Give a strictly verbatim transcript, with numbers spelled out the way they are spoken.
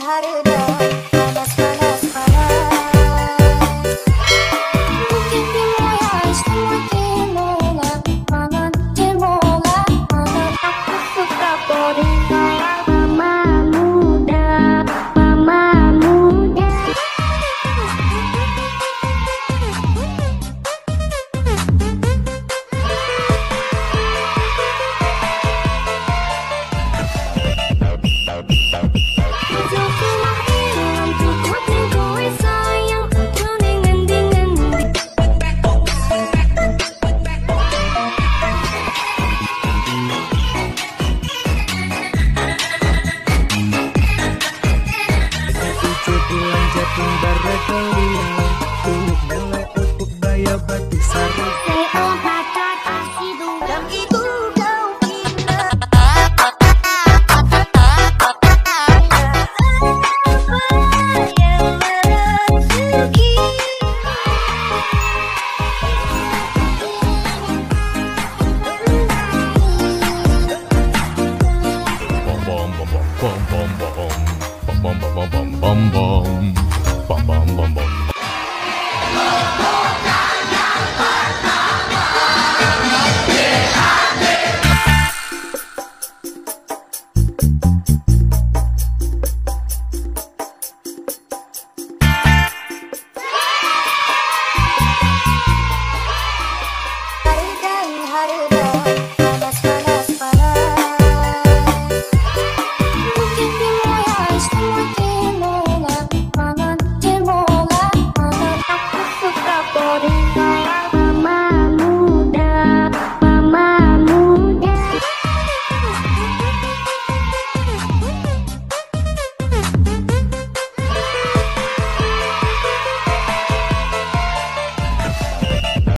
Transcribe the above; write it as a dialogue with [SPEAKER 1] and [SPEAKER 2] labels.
[SPEAKER 1] harga panas panas panas. Mungkin timola istimewa timola mana timola mana. Aku suka bodyguard mama muda mama muda.
[SPEAKER 2] Bom bom bom bom bom bom bom bom bom bom bom.